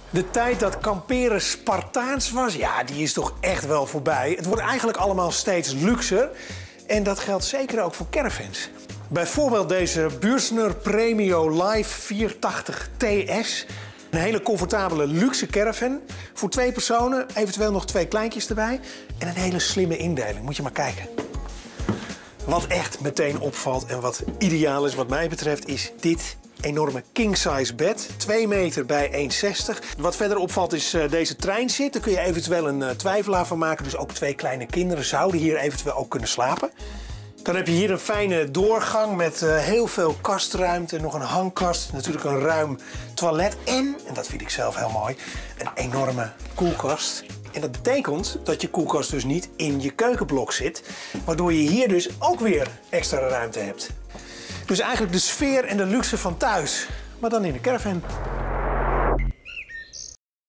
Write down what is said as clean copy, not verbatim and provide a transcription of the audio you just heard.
De tijd dat kamperen Spartaans was, ja, die is toch echt wel voorbij. Het wordt eigenlijk allemaal steeds luxer. En dat geldt zeker ook voor caravans. Bijvoorbeeld deze Bürsner Premio Live 480 TS. Een hele comfortabele luxe caravan. Voor 2 personen, eventueel nog 2 kleintjes erbij. En een hele slimme indeling, moet je maar kijken. Wat echt meteen opvalt en wat ideaal is wat mij betreft is dit enorme king-size bed. 2 meter bij 1,60. Wat verder opvalt is deze treinzit. Daar kun je eventueel een twijfelaar van maken. Dus ook 2 kleine kinderen zouden hier eventueel ook kunnen slapen. Dan heb je hier een fijne doorgang met heel veel kastruimte. Nog een hangkast, natuurlijk een ruim toilet. En dat vind ik zelf heel mooi, een enorme koelkast. En dat betekent dat je koelkast dus niet in je keukenblok zit. Waardoor je hier dus ook weer extra ruimte hebt. Dus eigenlijk de sfeer en de luxe van thuis, maar dan in een caravan.